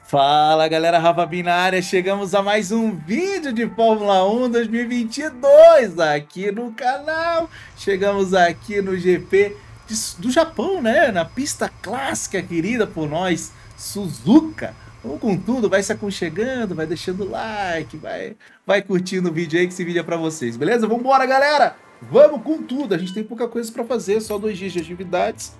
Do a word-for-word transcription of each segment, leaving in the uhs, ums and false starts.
Fala galera, Rafa Bin na área, chegamos a mais um vídeo de Fórmula um dois mil e vinte e dois aqui no canal. Chegamos aqui no G P de- do Japão, né? Na pista clássica querida por nós, Suzuka. Vamos com tudo, vai se aconchegando, vai deixando like, vai, vai curtindo o vídeo aí que esse vídeo é pra vocês, beleza? Vambora galera, vamos com tudo, a gente tem pouca coisa pra fazer, só dois dias de atividades.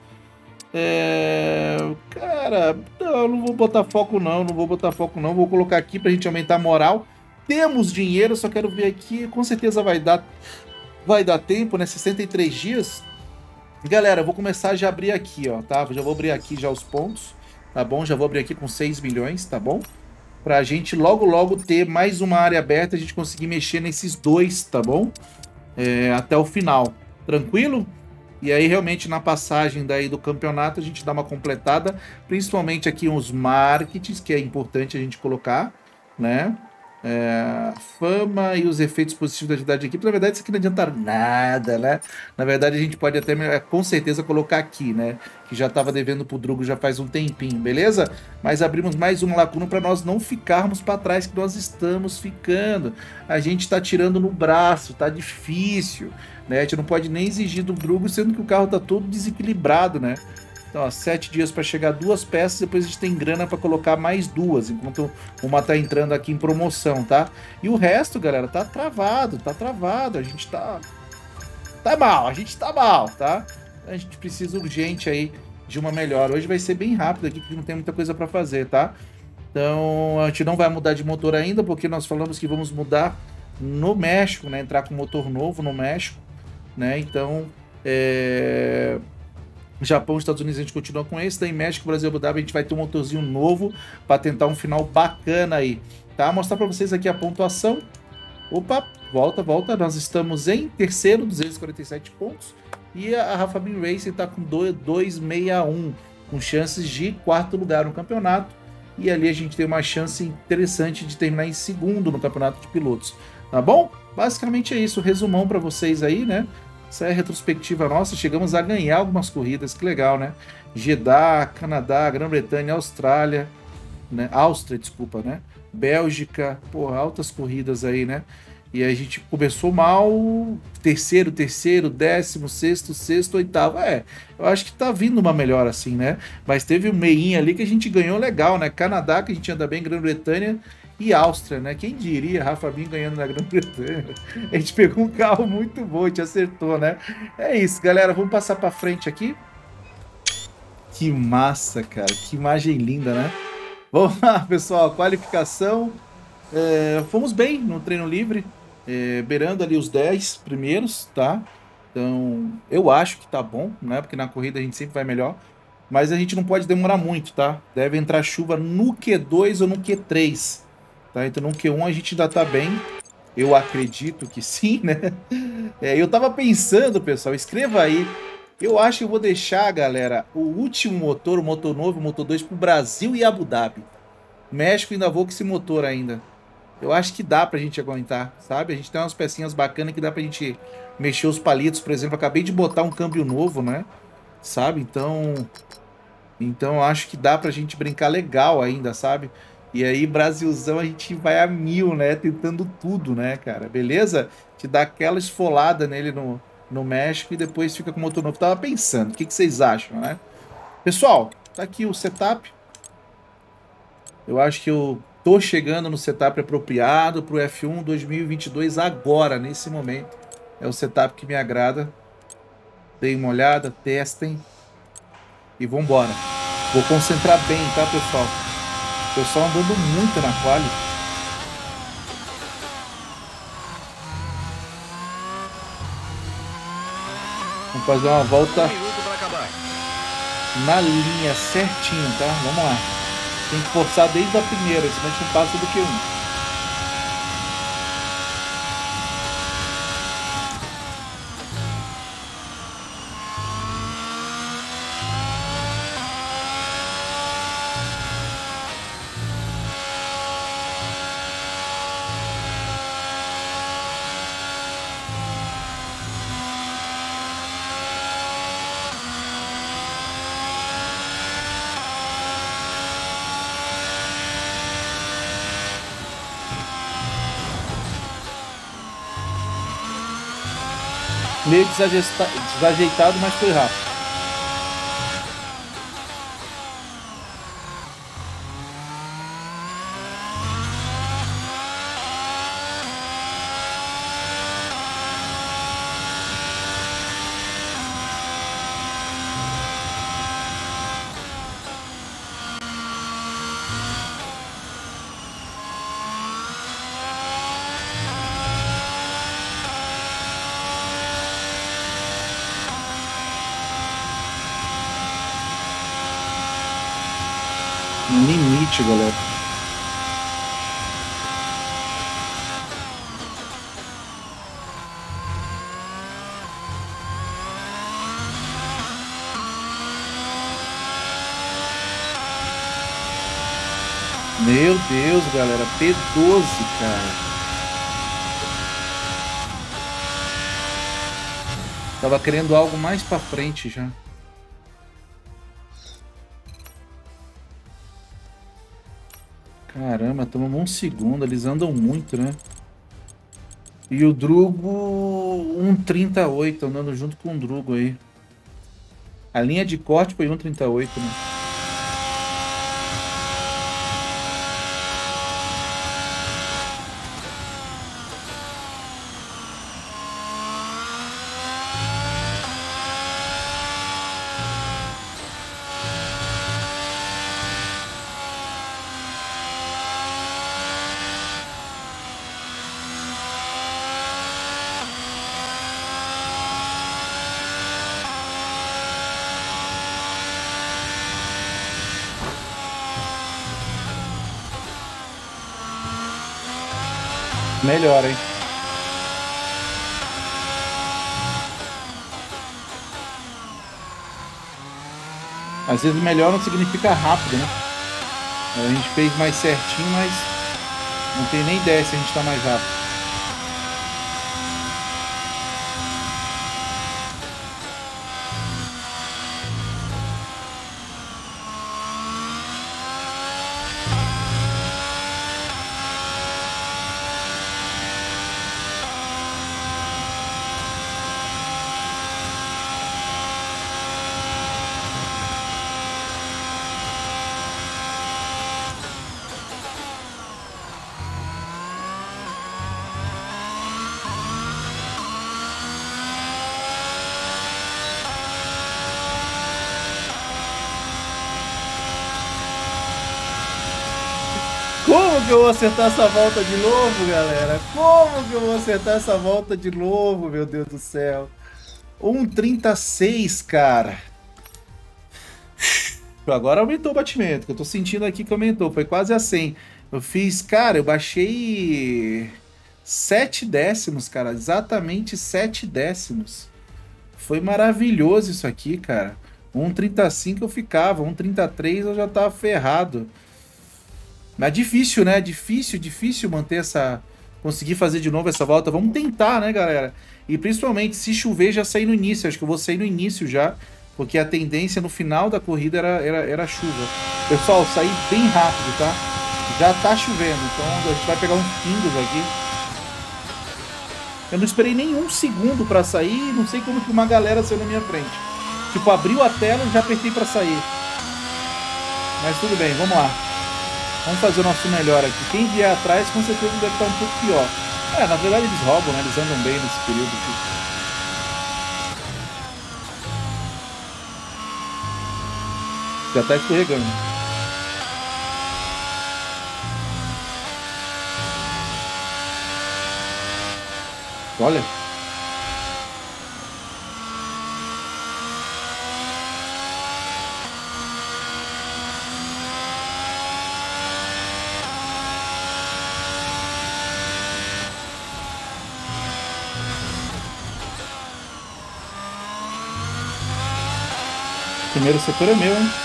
É... Cara, não, não vou botar foco não, não vou botar foco não, vou colocar aqui pra gente aumentar a moral. Temos dinheiro, só quero ver aqui, com certeza vai dar, vai dar tempo, né? sessenta e três dias. Galera, eu vou começar já a abrir aqui, ó, tá? Já vou abrir aqui já os pontos, tá bom? Já vou abrir aqui com seis milhões, tá bom? Pra gente logo logo ter mais uma área aberta, a gente conseguir mexer nesses dois, tá bom? É, até o final, tranquilo? E aí, realmente, na passagem daí do campeonato, a gente dá uma completada, principalmente aqui os marketings, que é importante a gente colocar, né? É, fama e os efeitos positivos da atividade de equipe. Na verdade, isso aqui não adianta nada, né? Na verdade, a gente pode até, com certeza, colocar aqui, né? Que já estava devendo pro Drugo já faz um tempinho, beleza? Mas abrimos mais uma lacuna para nós não ficarmos para trás, que nós estamos ficando. A gente está tirando no braço, tá difícil, né? A gente não pode nem exigir do Drugo, sendo que o carro tá todo desequilibrado, né? Então, ó, sete dias para chegar duas peças, depois a gente tem grana para colocar mais duas, enquanto uma tá entrando aqui em promoção, tá? E o resto, galera, tá travado, tá travado, a gente tá... Tá mal, a gente tá mal, tá? A gente precisa urgente aí de uma melhora. Hoje vai ser bem rápido aqui, porque não tem muita coisa para fazer, tá? Então, a gente não vai mudar de motor ainda, porque nós falamos que vamos mudar no México, né? Entrar com motor novo no México, né? Então, é... Japão, Estados Unidos a gente continua com esse, daí México, Brasil, Abu Dhabi a gente vai ter um motorzinho novo para tentar um final bacana aí, tá? Mostrar para vocês aqui a pontuação. Opa, volta, volta, nós estamos em terceiro, duzentos e quarenta e sete pontos, e a Rafa Bin Racing está com duzentos e sessenta e um, com chances de quarto lugar no campeonato, e ali a gente tem uma chance interessante de terminar em segundo no campeonato de pilotos, tá bom? Basicamente é isso, resumão para vocês aí, né? Essa é a retrospectiva nossa, chegamos a ganhar algumas corridas, que legal, né? Jeddah, Canadá, Grã-Bretanha, Austrália, né? Áustria, desculpa, né? Bélgica, porra, altas corridas aí, né? E a gente começou mal, terceiro, terceiro, décimo, sexto, sexto, oitavo, é, eu acho que tá vindo uma melhora assim, né? Mas teve um meinho ali que a gente ganhou legal, né? Canadá, que a gente anda bem, Grã-Bretanha, e Áustria, né? Quem diria, Rafa Bin ganhando na Grã-Bretanha. A gente pegou um carro muito bom, a gente acertou, né? É isso, galera. Vamos passar pra frente aqui. Que massa, cara. Que imagem linda, né? Vamos lá, pessoal. Qualificação. É, fomos bem no treino livre. É, beirando ali os dez primeiros, tá? Então, eu acho que tá bom, né? Porque na corrida a gente sempre vai melhor. Mas a gente não pode demorar muito, tá? Deve entrar chuva no Q dois ou no Q três. Tá? Então no Q um a gente ainda tá bem. Eu acredito que sim, né? É, eu tava pensando, pessoal, escreva aí. Eu acho que eu vou deixar, galera, o último motor, o motor novo, o motor dois, pro Brasil e Abu Dhabi. México ainda vou com esse motor ainda. Eu acho que dá pra gente aguentar, sabe? A gente tem umas pecinhas bacanas que dá pra gente mexer os palitos, por exemplo. Acabei de botar um câmbio novo, né? Sabe? Então... Então acho que dá pra gente brincar legal ainda, sabe? E aí, Brasilzão, a gente vai a mil, né? Tentando tudo, né, cara? Beleza? Te dá aquela esfolada nele no, no México e depois fica com o motor novo. Tava pensando, o que, que vocês acham, né? Pessoal, tá aqui o setup. Eu acho que eu tô chegando no setup apropriado pro F um dois mil e vinte e dois agora, nesse momento. É o setup que me agrada. Deem uma olhada, testem. E vambora. Vou concentrar bem, tá, pessoal? O pessoal andando muito na quali. Vamos fazer uma volta na linha certinho, tá? Vamos lá. Tem que forçar desde a primeira, senão a gente não passa do Q um. Meio desajeita- desajeitado, mas foi rápido. No limite, galera. Meu Deus, galera. P doze, cara. Tava querendo algo mais pra frente já. Caramba, tomamos um segundo. Eles andam muito, né? E o Drugo um trinta e oito, andando junto com o Drugo aí. A linha de corte foi um trinta e oito, né? Melhor, hein? Às vezes melhor não significa rápido, né? A gente fez mais certinho, mas não tem nem ideia se a gente tá mais rápido. Como que eu vou acertar essa volta de novo, galera? Como que eu vou acertar essa volta de novo, meu Deus do céu? um trinta e seis, cara. Agora aumentou o batimento, que eu tô sentindo aqui que aumentou. Foi quase a cem. Eu fiz, cara, eu baixei sete décimos, cara. Exatamente sete décimos. Foi maravilhoso isso aqui, cara. um trinta e cinco eu ficava, um trinta e três eu já tava ferrado. Mas difícil, né? Difícil, difícil manter essa... Conseguir fazer de novo essa volta. Vamos tentar, né, galera? E principalmente, se chover, já sair no início. Acho que eu vou sair no início já. Porque a tendência no final da corrida era, era, era chuva. Pessoal, saí bem rápido, tá? Já tá chovendo. Então a gente vai pegar uns pingos aqui. Eu não esperei nem um segundo pra sair. Não sei como que uma galera saiu na minha frente. Tipo, abriu a tela e já apertei pra sair. Mas tudo bem, vamos lá. Vamos fazer o nosso melhor aqui. Quem vier atrás, com certeza deve estar um pouco pior. É, na verdade eles roubam, né? Eles andam bem nesse período aqui. Já tá escorregando. Olha. O primeiro setor é meu, hein?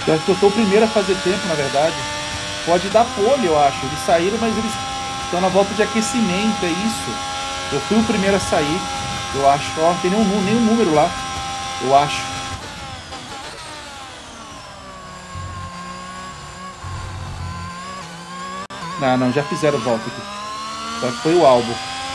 Eu acho que eu sou o primeiro a fazer tempo, na verdade. Pode dar pole, eu acho. Eles saíram, mas eles estão na volta de aquecimento, é isso. Eu fui o primeiro a sair, eu acho. Ó, não tem nenhum, nenhum número lá, eu acho. Não, não, já fizeram volta aqui. Só que foi o álbum.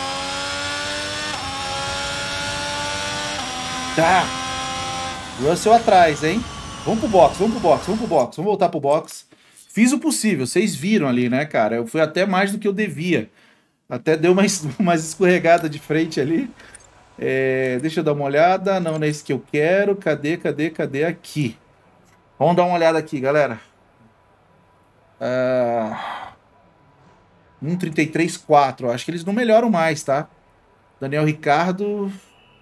Tá. Russell atrás, hein? Vamos pro box, vamos pro box, vamos pro box. Vamos voltar pro box. Fiz o possível, vocês viram ali, né, cara? Eu fui até mais do que eu devia. Até deu uma, uma escorregada de frente ali. É, deixa eu dar uma olhada. Não, não é esse que eu quero. Cadê, cadê, cadê? Aqui. Vamos dar uma olhada aqui, galera. Ah, um trinta e três quatro. Acho que eles não melhoram mais, tá? Daniel Ricciardo.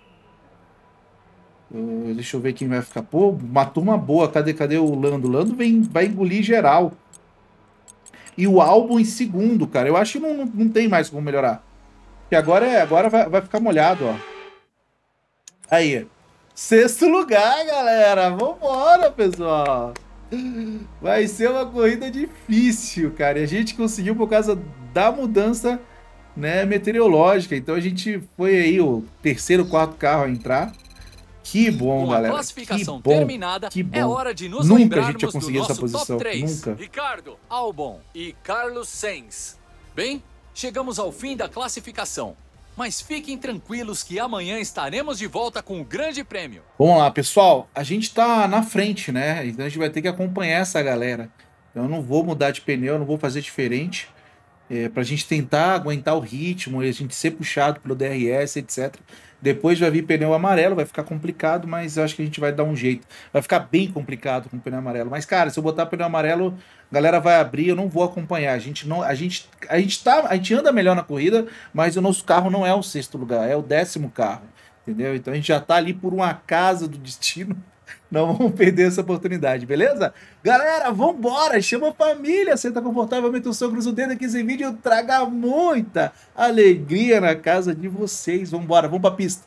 Uh, deixa eu ver quem vai ficar. Pô, uma turma boa. Cadê, cadê o Lando? O Lando vem, vai engolir geral. E o álbum em segundo, cara. Eu acho que não, não, não tem mais como melhorar. Porque agora, é, agora vai, vai ficar molhado, ó. Aí. Sexto lugar, galera. Vambora, pessoal. Vai ser uma corrida difícil, cara. E a gente conseguiu por causa da mudança, né, meteorológica. Então a gente foi aí o terceiro, quarto carro a entrar. Que bom, Com galera. A classificação que bom, terminada, que bom. É hora de nos Nunca a gente ia lembrarmos conseguir do essa nosso posição. top três. Nunca. Ricardo, Albon e Carlos Sainz. Bem, chegamos ao fim da classificação. Mas fiquem tranquilos que amanhã estaremos de volta com o Grande Prêmio. Vamos lá, pessoal. A gente tá na frente, né? Então a gente vai ter que acompanhar essa galera. Eu não vou mudar de pneu, não vou fazer diferente. É, pra gente tentar aguentar o ritmo, a gente ser puxado pelo D R S, etcétera. Depois vai vir pneu amarelo, vai ficar complicado, mas eu acho que a gente vai dar um jeito. Vai ficar bem complicado com o pneu amarelo. Mas, cara, se eu botar pneu amarelo, a galera vai abrir, eu não vou acompanhar. A gente não, a gente, a gente tá, a gente anda melhor na corrida, mas o nosso carro não é o sexto lugar, é o décimo carro, entendeu? Então a gente já tá ali por um acaso do destino. Não vamos perder essa oportunidade, beleza? Galera, vambora, chama a família, senta confortavelmente o seu, cruza o dedo, que esse vídeo traga muita alegria na casa de vocês. Vambora, vamos pra pista.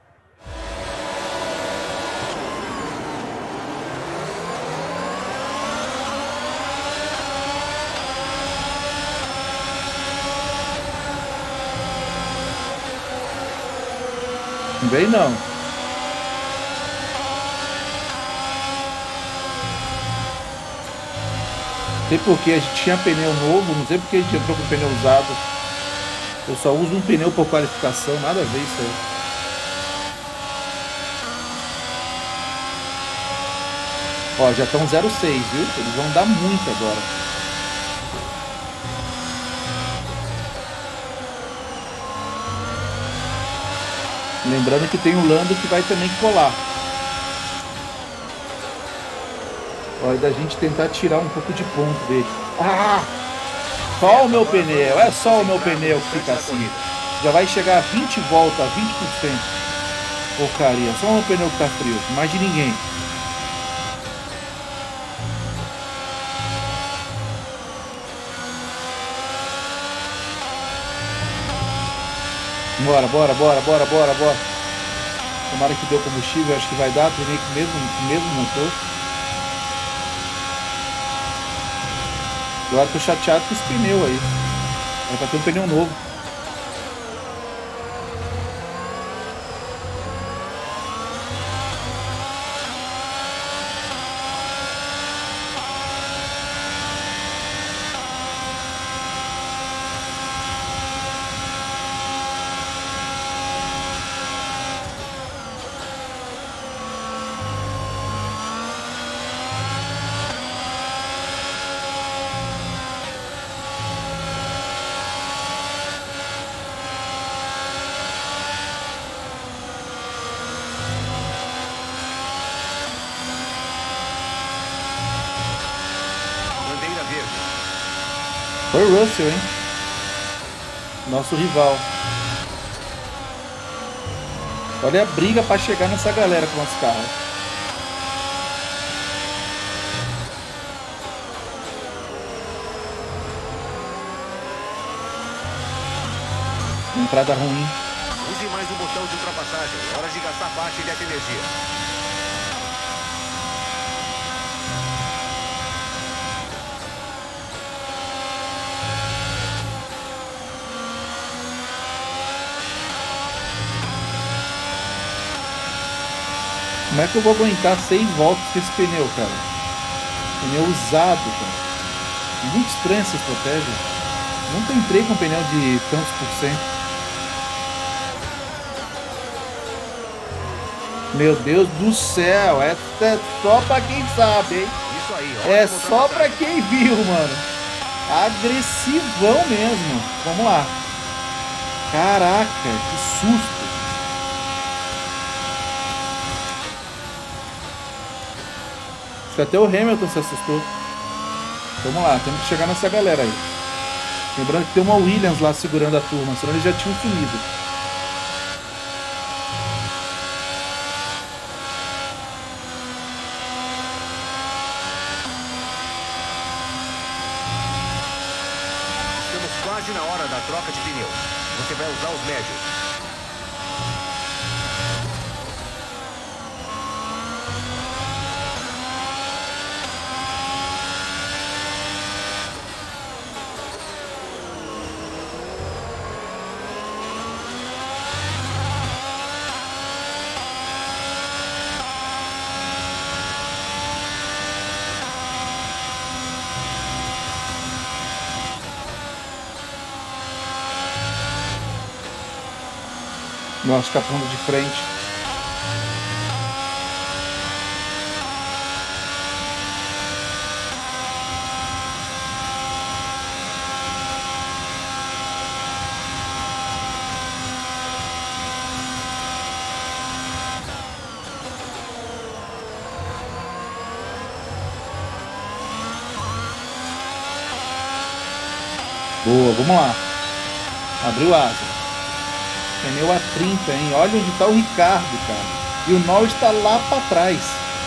Não vem não. Não sei porque a gente tinha pneu novo, não sei porque a gente entrou com pneu usado. Eu só uso um pneu por qualificação, nada a ver isso aí. Ó, já estão zero seis, viu? Eles vão dar muito agora. Lembrando que tem o Lando que vai também colar. Olha, da gente tentar tirar um pouco de ponto dele. Ah! Só o meu pneu, é só o meu pneu que fica assim. Já vai chegar a vinte voltas, a vinte por cento. Porcaria, só o meu pneu que tá frio, mais de ninguém. Bora, bora, bora, bora, bora, bora. Tomara que deu combustível, acho que vai dar. Treinei com o mesmo, com o mesmo motor. Agora tô chateado com esse pneu aí. Era pra ter um pneu novo. Foi o Russell, hein? Nosso rival. Olha a briga para chegar nessa galera com os carros. Entrada ruim. Use mais o botão de ultrapassagem. É hora de gastar parte dessa energia. Como é que eu vou aguentar seis voltas com esse pneu, cara? Pneu usado, cara. Muito estranha essa estratégia. Nunca entrei com pneu de tantos por cento. Meu Deus do céu. Essa é só pra quem sabe, hein? Isso aí, É ótima só pra ultrapassagem. quem viu, mano. Agressivão mesmo. Vamos lá. Caraca, que susto. Acho que até o Hamilton se assustou. Vamos lá, temos que chegar nessa galera aí. Lembrando que tem uma Williams lá segurando a turma, senão eles já tinham sumido. Estamos quase na hora da troca de pneus. Você vai usar os médios. Nossa, escapando de frente. Boa, vamos lá. Abriu asa. Pneu a trinta, hein? Olha onde tá o Ricardo, cara. E o Norris está lá para trás.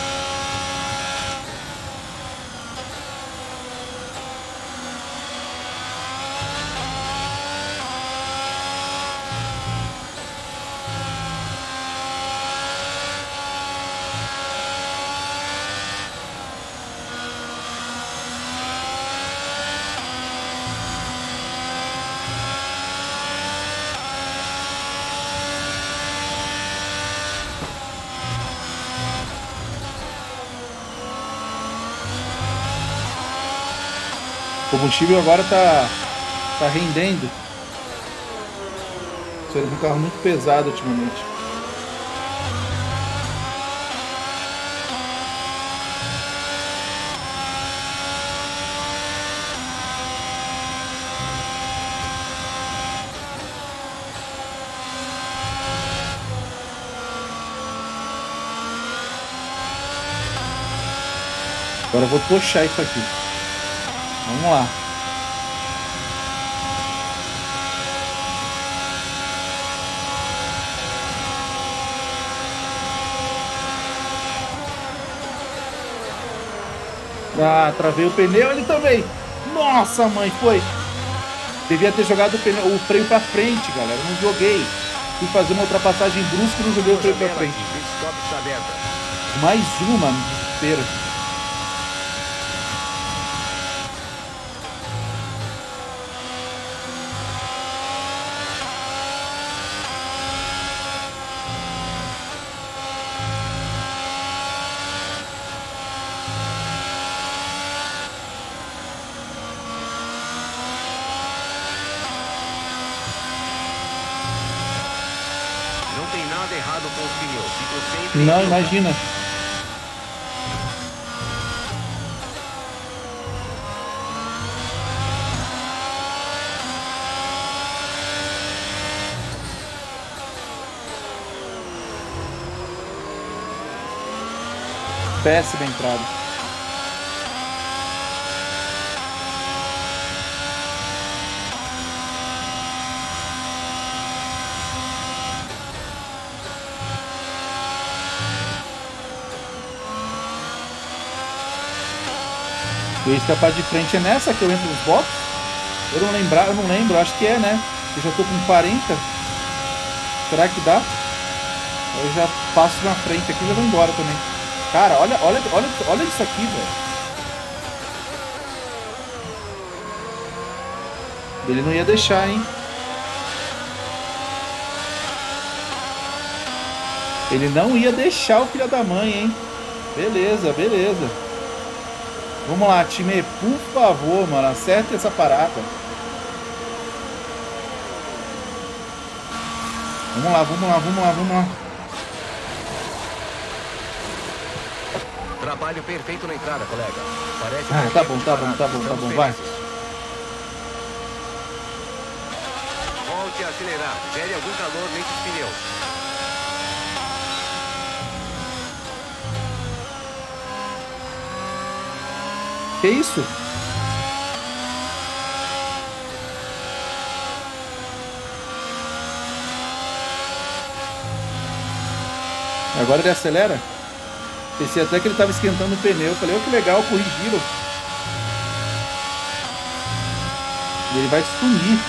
O combustível agora tá, tá rendendo. Sendo um carro muito pesado ultimamente. Agora eu vou tochar isso aqui. Vamos lá. Ah, travei o pneu, ele também. Nossa, mãe, foi. Devia ter jogado o, pneu, o freio pra frente, galera. Eu não joguei. Fui fazer uma ultrapassagem brusca e não joguei o freio pra frente. Stop está aberta. Mais uma, no desespero. Não tem nada errado com os pneus. Ficam sempre em Não, neutral. imagina. Péssima entrada. Eu ia escapar de frente, é nessa que eu entro nos boxes? Eu não lembrar, eu não lembro, acho que é, né? Eu já tô com quarenta. Será que dá? Eu já passo na frente aqui e já vou embora também. Cara, olha, olha, olha, olha isso aqui, velho. Ele não ia deixar, hein? Ele não ia deixar o filho da mãe, hein? Beleza, beleza. Vamos lá, time. Por favor, mano. Acerta essa parada. Vamos lá, vamos lá, vamos lá, vamos lá. Trabalho perfeito na entrada, colega. Parece Ah, tá bom, tá bom, tá bom, tá bom. Vai. Volte a acelerar. Gere algum calor nesses pneus. Que isso? Agora ele acelera? Pensei até que ele estava esquentando o pneu. Falei, oh, que legal, corrigiram. E ele vai sumir.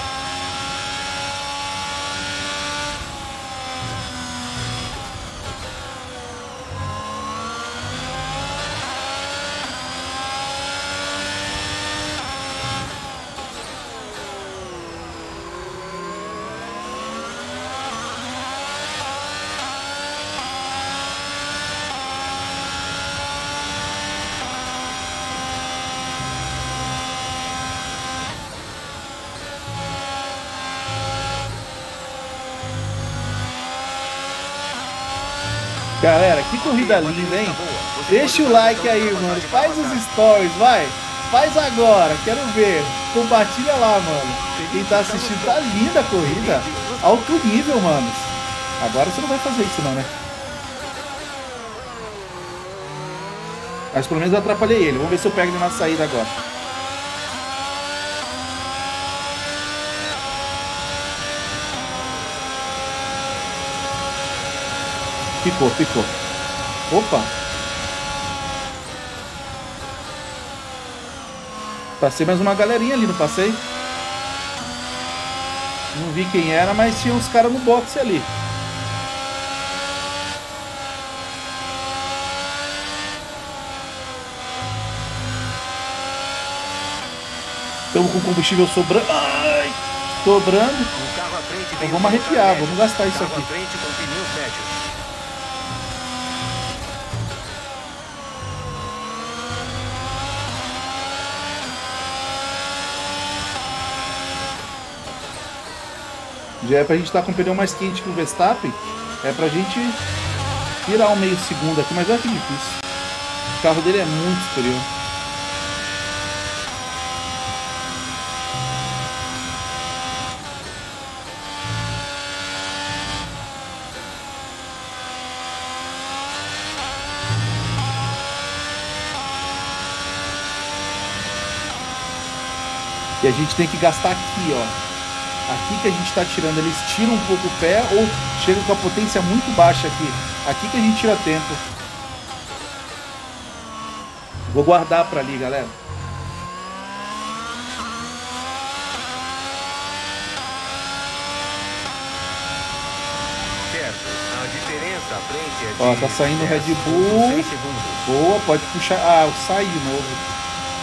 Galera, que corrida linda, hein? Deixa o like aí, mano. Faz os stories, vai. Faz agora, quero ver. Compartilha lá, mano. Quem tá assistindo, tá linda a corrida. Alto nível, mano. Agora você não vai fazer isso não, né? Mas pelo menos eu atrapalhei ele. Vamos ver se eu pego ele na saída agora. Ficou, ficou. Opa! Passei mais uma galerinha ali, não passei? Não vi quem era, mas tinha uns caras no boxe ali. Estamos com combustível sobrando. Ai! Sobrando. Então vamos arrepiar, vamos gastar isso aqui. Já é pra gente estar com o pneu mais quente que o Verstappen. É pra gente tirar um meio segundo aqui, mas olha que difícil. O carro dele é muito superior. E a gente tem que gastar aqui, ó. Aqui que a gente está tirando, eles tiram um pouco o pé ou chegam com a potência muito baixa aqui. Aqui que a gente tira tempo. Vou guardar para ali, galera. Certo. A diferença à frente é de... Ó, tá saindo o Red Bull. Boa, pode puxar. Ah, eu saí de novo.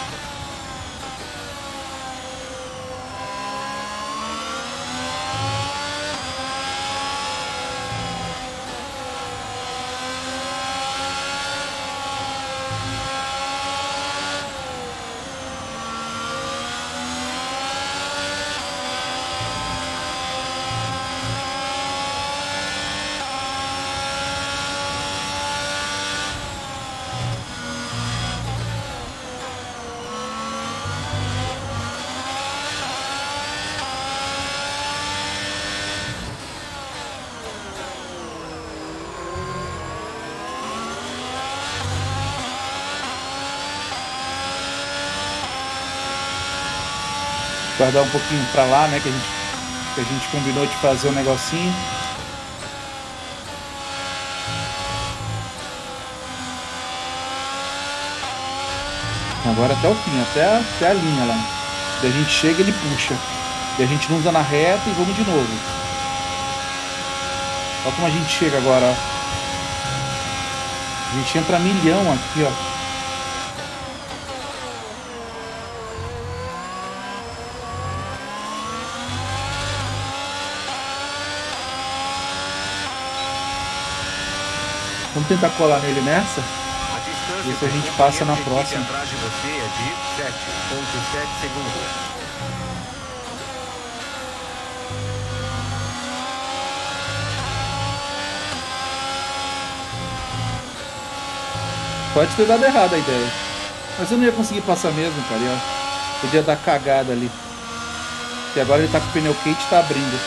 Guardar um pouquinho pra lá, né? Que a gente, que a gente combinou de fazer um negocinho. Agora até o fim, até a, até a linha lá. Daí a gente chega e ele puxa. E a gente não usa na reta e vamos de novo. Olha como a gente chega agora, ó. A gente entra a milhão aqui, ó. Vamos tentar colar nele nessa. A distância Isso a do gente passa na companheiro de equipe próxima. atrás de você é de sete vírgula sete segundos. Pode ter dado errado a ideia. Mas eu não ia conseguir passar mesmo, cara. Eu podia dar cagada ali. E agora ele tá com o pneu quente e tá abrindo.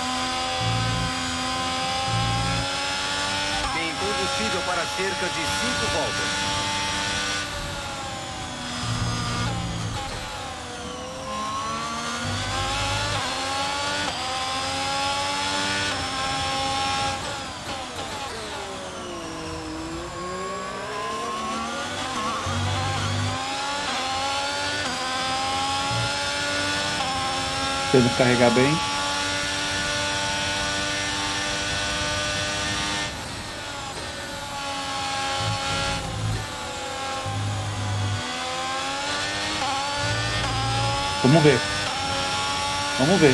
Tem combustível para cerca de cinco voltas. Tendo que carregar bem. Vamos ver. Vamos ver.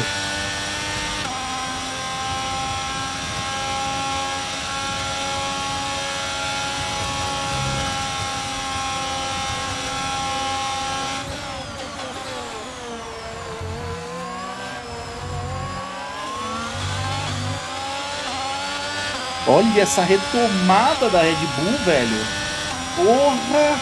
Olha essa retomada da Red Bull, velho. Porra!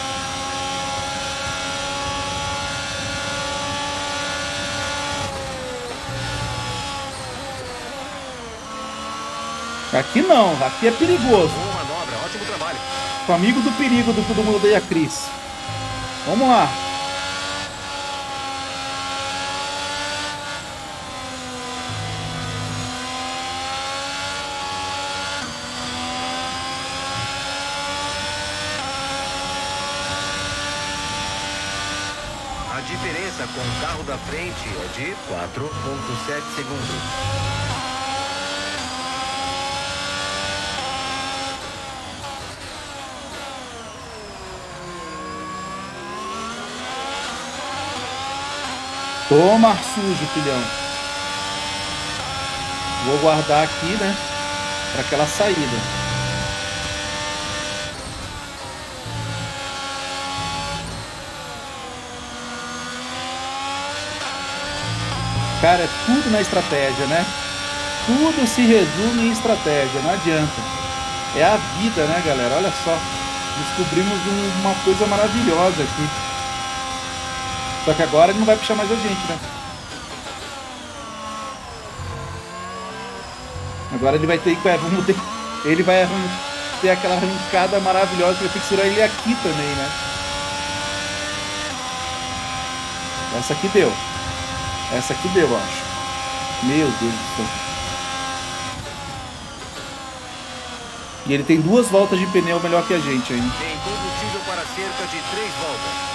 Aqui não, aqui é perigoso. Boa manobra, ótimo trabalho. O amigo do perigo do Todo Mundo Odeia Chris. Vamos lá. A diferença com o carro da frente é de quatro vírgula sete segundos. Toma sujo, filhão. Vou guardar aqui, né? Para aquela saída. Cara, é tudo na estratégia, né? Tudo se resume em estratégia, não adianta. É a vida, né, galera? Olha só. Descobrimos um- uma coisa maravilhosa aqui. Só que agora ele não vai puxar mais a gente, né? Agora ele vai ter que... é, vamos ter, ele vai arran- ter aquela arrancada maravilhosa que vai ter que segurar ele aqui também, né? Essa aqui deu. Essa aqui deu, eu acho. Meu Deus do céu. E ele tem duas voltas de pneu melhor que a gente ainda. Tem combustível para cerca de três voltas.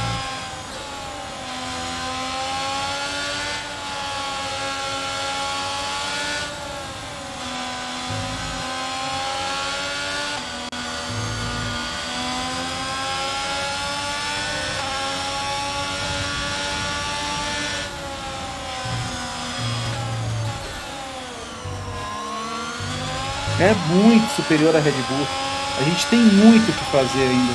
É muito superior à Red Bull. A gente tem muito o que fazer ainda.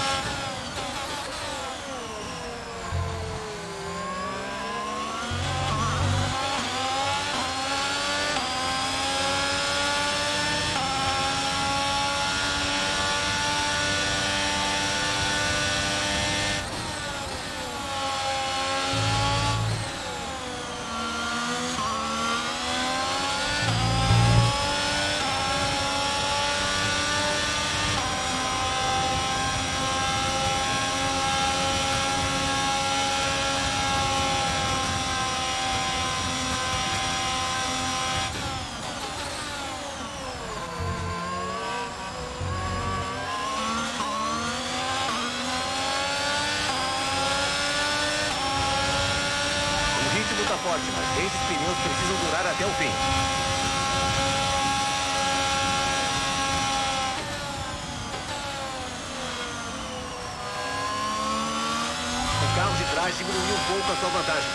O ritmo tá forte, mas esses pneus precisam durar até o fim. O carro de trás diminuiu um pouco a sua vantagem.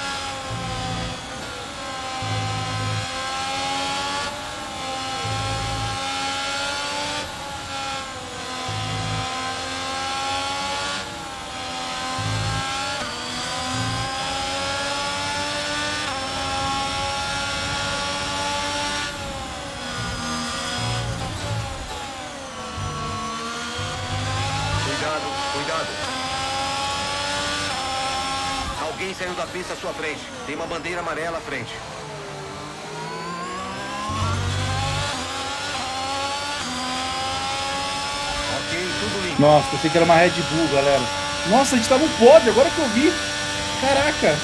meio da pista à sua frente. Tem uma bandeira amarela à frente. Ok, tudo limpo. Nossa, pensei que era uma Red Bull, galera. Nossa, a gente tá no pódio, agora que eu vi. Caraca.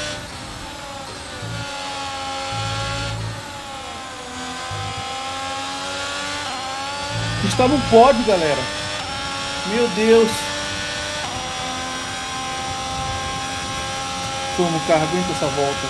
A gente tá no pódio, galera. Meu Deus. Toma o carro, aguenta essa volta.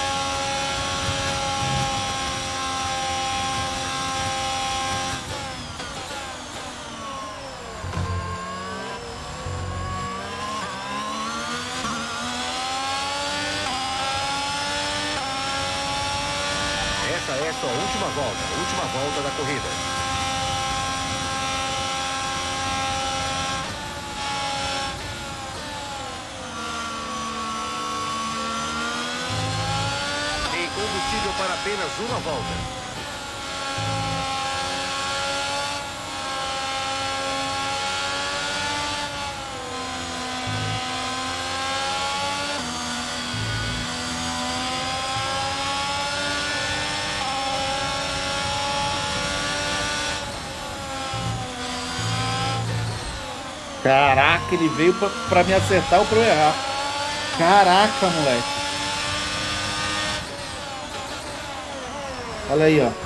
Essa é a sua última volta, última volta da corrida. Combustível para apenas uma volta. Caraca, ele veio pra, pra me acertar ou pra eu errar. Caraca, moleque. Olha aí, ó.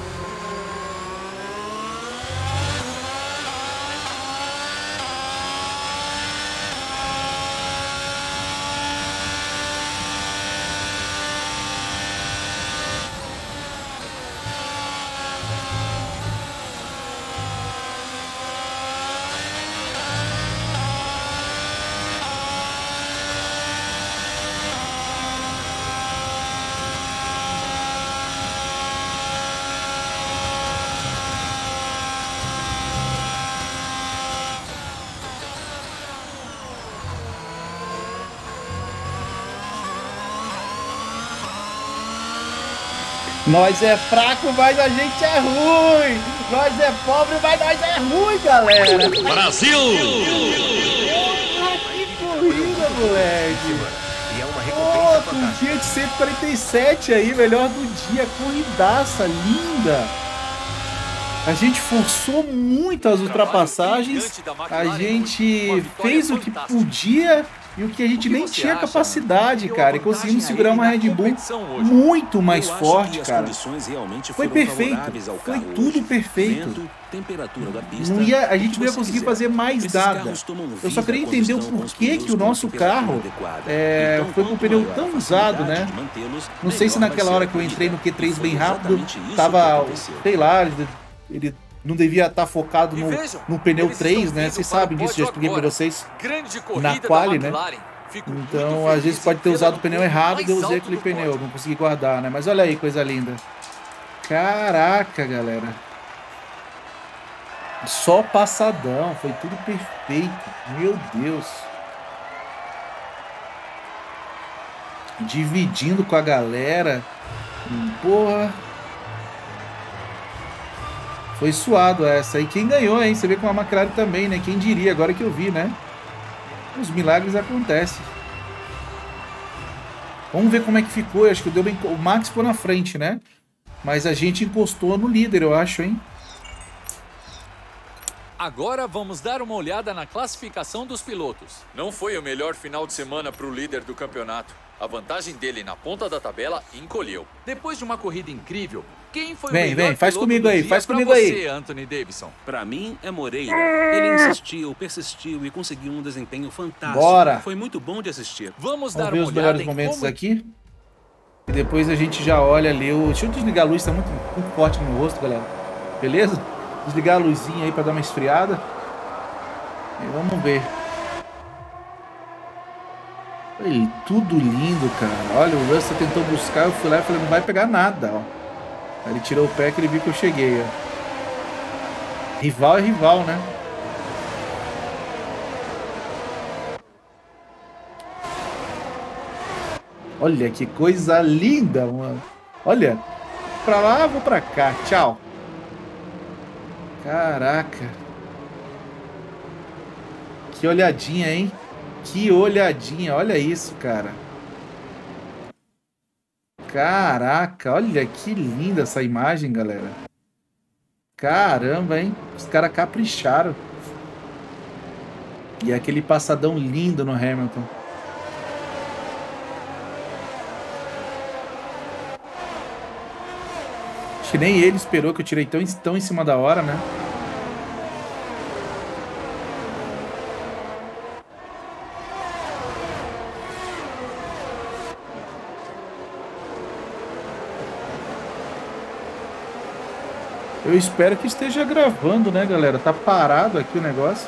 Nós é fraco, mas a gente é ruim. Nós é pobre, mas nós é ruim, galera. Brasil! Ah, que corrida, moleque. E é uma recompensa Outro fantástica. dia de cento e quarenta e sete aí, melhor do dia. Corridaça, linda. A gente forçou muito as ultrapassagens. A gente fez o que podia e o que a gente nem tinha capacidade, cara. E conseguimos segurar uma Red Bull muito mais forte, cara. Foi perfeito. Foi tudo perfeito. Não ia, a gente não ia conseguir fazer mais nada. Eu só queria entender o porquê que o nosso carro é, foi com o pneu tão usado, né? Não sei se naquela hora que eu entrei no Q três bem rápido, tava, sei lá, ele não devia estar focado no, no pneu três, né? Vocês sabem disso, já expliquei pra vocês na quali, né? Então, às vezes pode ter usado o pneu errado e eu usei aquele pneu, não consegui guardar, né? Mas olha aí, coisa linda. Caraca, galera. Só passadão, foi tudo perfeito. Meu Deus. Dividindo com a galera. Porra. Foi suado essa. E quem ganhou, hein? Você vê com a McLaren também, né? Quem diria, agora que eu vi, né? Os milagres acontecem. Vamos ver como é que ficou. Eu acho que deu bem. O Max ficou na frente, né? Mas a gente encostou no líder, eu acho, hein? Agora vamos dar uma olhada na classificação dos pilotos. Não foi o melhor final de semana para o líder do campeonato. A vantagem dele na ponta da tabela encolheu. Depois de uma corrida incrível, quem foi vem, o melhor vem, faz piloto comigo do aí, dia faz pra comigo você, aí. Anthony Davidson? Pra mim é Moreira. Ele insistiu, persistiu e conseguiu um desempenho fantástico. Bora. Foi muito bom de assistir. Vamos, Vamos dar ver uma os olhada melhores em momentos como... aqui. E depois a gente já olha ali o... Deixa eu desligar a luz, tá muito, muito forte no meu rosto, galera. Beleza? Desligar a luzinha aí pra dar uma esfriada. E vamos ver. Aí, tudo lindo, cara. Olha, o Russell tentou buscar, eu fui lá e falei, não vai pegar nada, ó. Aí ele tirou o pé que ele viu que eu cheguei, ó. Rival é rival, né? Olha que coisa linda, mano. Olha, pra lá, vou pra cá. Tchau. Caraca. Que olhadinha, hein? Que olhadinha. Olha isso, cara. Caraca, olha que linda essa imagem, galera. Caramba, hein? Os caras capricharam. E aquele passadão lindo no Hamilton. Acho que nem ele esperou que eu tirei tão, tão em cima da hora, né? Eu espero que esteja gravando, né, galera? Tá parado aqui o negócio.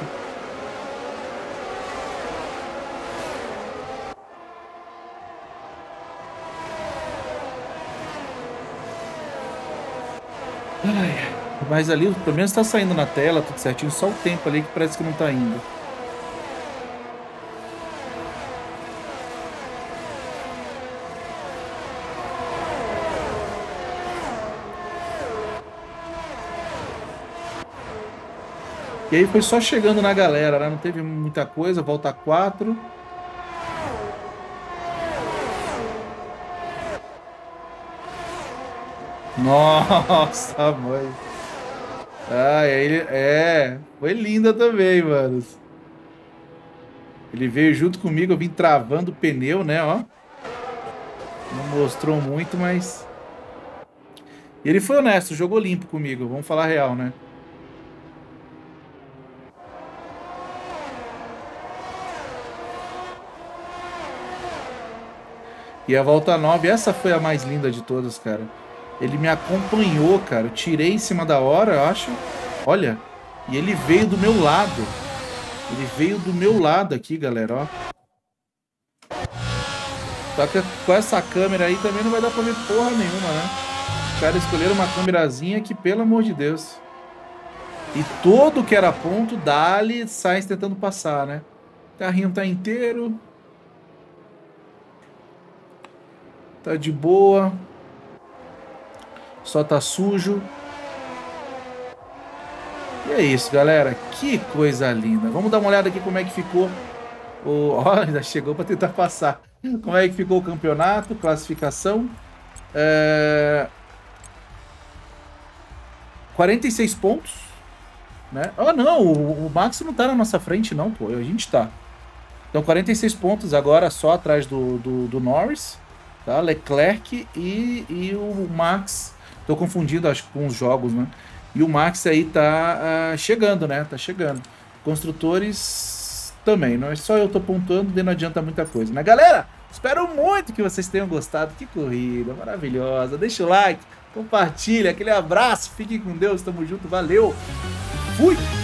Ai, mas ali, pelo menos tá saindo na tela, tudo certinho. Só o tempo ali que parece que não tá indo. E aí foi só chegando na galera, né? Não teve muita coisa. Volta quatro. Nossa, mãe. Ah, ele é. Foi linda também, mano. Ele veio junto comigo, eu vim travando o pneu, né? Ó. Não mostrou muito, mas. E ele foi honesto, jogou limpo comigo. Vamos falar a real, né? E a volta nove, essa foi a mais linda de todas, cara. Ele me acompanhou, cara. Eu tirei em cima da hora, eu acho. Olha. E ele veio do meu lado. Ele veio do meu lado aqui, galera, ó. Só que com essa câmera aí também não vai dar pra ver porra nenhuma, né? Os caras escolheram uma câmerazinha que, pelo amor de Deus. E todo que era ponto, dali, Sainz tentando passar, né? O carrinho tá inteiro. Tá de boa. Só tá sujo. E é isso, galera. Que coisa linda. Vamos dar uma olhada aqui como é que ficou. O... Olha, ainda chegou para tentar passar. Como é que ficou o campeonato, classificação. É... quarenta e seis pontos. Né? Ah, não. O, o Max não tá na nossa frente, não, pô. A gente tá. Então, quarenta e seis pontos agora só atrás do, do, do Norris. Tá? Leclerc e, e o Max. Tô confundindo, acho, com os jogos, né? E o Max aí tá uh, chegando, né? Tá chegando. Construtores também. Não é só eu tô pontuando, não adianta muita coisa, né? Galera, espero muito que vocês tenham gostado. Que corrida maravilhosa. Deixa o like, compartilha, aquele abraço. Fiquem com Deus, tamo junto, valeu. Fui!